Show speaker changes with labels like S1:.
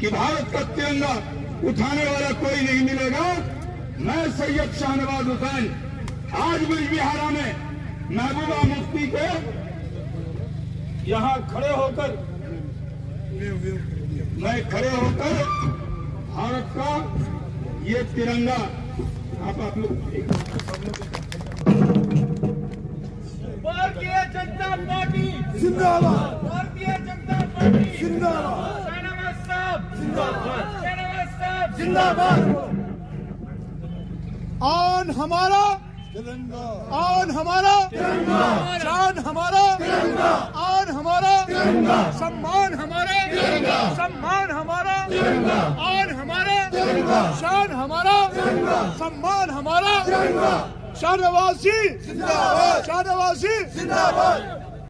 S1: कि भारत का तिरंगा उठाने वाला कोई नहीं मिलेगा। मैं सैयद शाहनवाज हुसैन आज बिजबिहारा में महबूबा मुफ्ती के यहाँ खड़े होकर भारत का ये तिरंगा आप लोग
S2: भारतीय जनता पार्टी
S3: जिंदाबाद,
S2: भारतीय जनता पार्टी
S3: जिंदाबाद,
S2: शाहनवाज साहब जिंदाबाद, शाहनवाज साहब
S3: जिंदाबाद।
S4: आन हमारा
S3: तिरंगा,
S4: आन हमारा
S3: तिरंगा,
S4: शान हमारा
S3: तिरंगा,
S4: आन हमारा
S3: तिरंगा,
S4: सम्मान हमारा
S3: तिरंगा,
S4: सम्मान हमारा
S3: तिरंगा,
S4: आन हमारा
S3: तिरंगा,
S4: शान हमारा
S3: तिरंगा,
S4: सम्मान हमारा
S3: तिरंगा।
S4: शाहनवाज जी
S3: जिंदाबाद,
S4: शाहनवाज जी
S3: जिंदाबाद।